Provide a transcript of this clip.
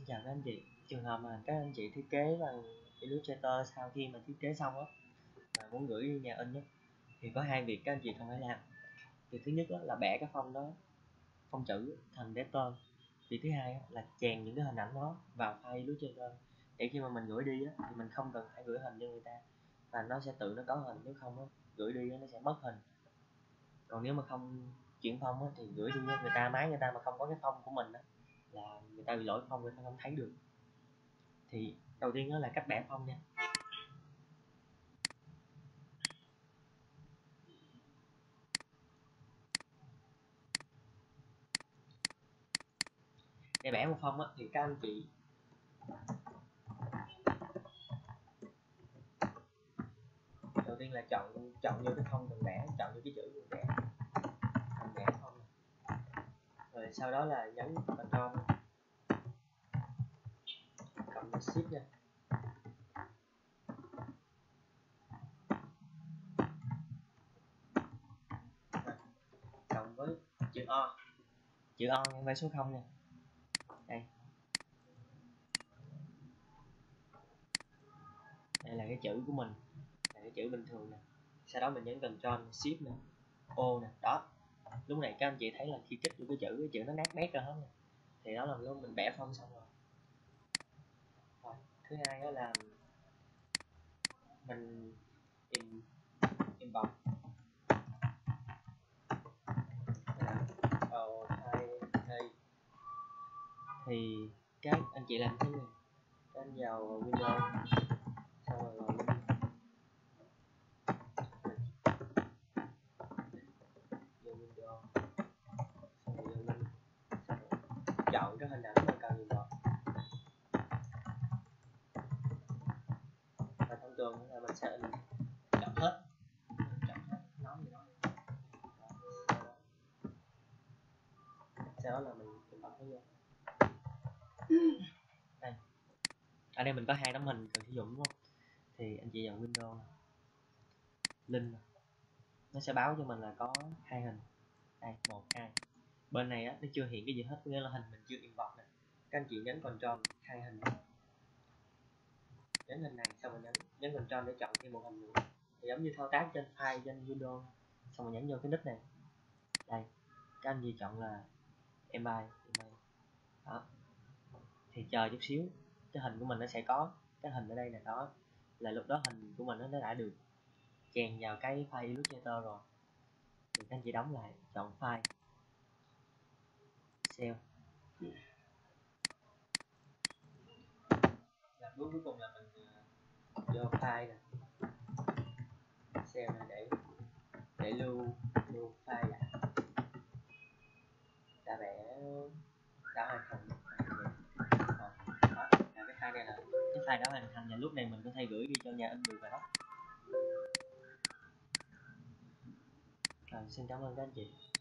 Xin chào các anh chị. Trường hợp mà các anh chị thiết kế bằng Illustrator sau khi mà thiết kế xong á mà muốn gửi đi nhà in á, thì có hai việc các anh chị cần phải làm. Việc thứ nhất là bẻ cái phông đó, phông chữ thành pattern. Việc thứ hai là chèn những cái hình ảnh đó vào file Illustrator để khi mà mình gửi đi á, thì mình không cần phải gửi hình cho người ta và nó sẽ tự nó có hình, nếu không á, gửi đi nó sẽ mất hình. Còn nếu mà không chuyển phông á, thì gửi đi người ta mà không có cái phông của mình á, là người ta bị lỗi phông, người ta không thấy được. Thì đầu tiên đó là cách bẻ phông nha. Để bẻ một phông á, thì các anh chị đầu tiên là chọn vô cái phông cần bẻ, chọn vô cái chữ cần bẻ phông này. Rồi sau đó là nhấn Ctrl cộng với Shift nha. Rồi, cộng với chữ O nhân với số 0 nha. Đây là cái chữ của mình, là cái chữ bình thường nè. Sau đó mình nhấn Ctrl Shift nè, O nè, đó. Lúc này các anh chị thấy là khi kích vô cái chữ nó nát bét ra hết nè. Thì đó là lúc mình bẻ phông xong rồi. Thứ hai đó là mình import thì các anh chị làm thế này. Các anh vào Windows, xong rồi vào Link, vô Windows, xong rồi vô Link, xong rồi chọn cái hình ảnh mà cần import. Và thông thường là mình sẽ chọn hết nói gì đó. Sau đó là mình import nó vô. Đây, ở đây mình có hai tấm hình cần sử dụng đúng không? Thì anh chị vào Windows, Link, nó sẽ báo cho mình là có hai hình. Đây, 1, 2. Bên này á, nó chưa hiện cái gì hết, nghĩa là hình mình chưa import nè. Các anh chị nhấn Ctrl hai hình, nhấn hình này xong rồi nhấn Ctrl để chọn thêm một hình nữa. Thì giống như thao tác trên file trên Windows, xong rồi nhấn vô cái nút này. Đây, các anh chị chọn là email đó. Thì chờ chút xíu, cái hình của mình nó sẽ có cái hình ở đây nè, đó là lúc đó hình của mình nó đã được chèn vào cái file Illustrator rồi. Thì các anh chị đóng lại, chọn file, save. Là bước cuối cùng là mình vô file nè, save này để lưu file lại. Đã vẽ đã hoàn thành. Đó, là cái file này là cái file đã hoàn thành, và lúc này mình có thể gửi đi cho nhà in được rồi đó. Rồi, xin cảm ơn các anh chị.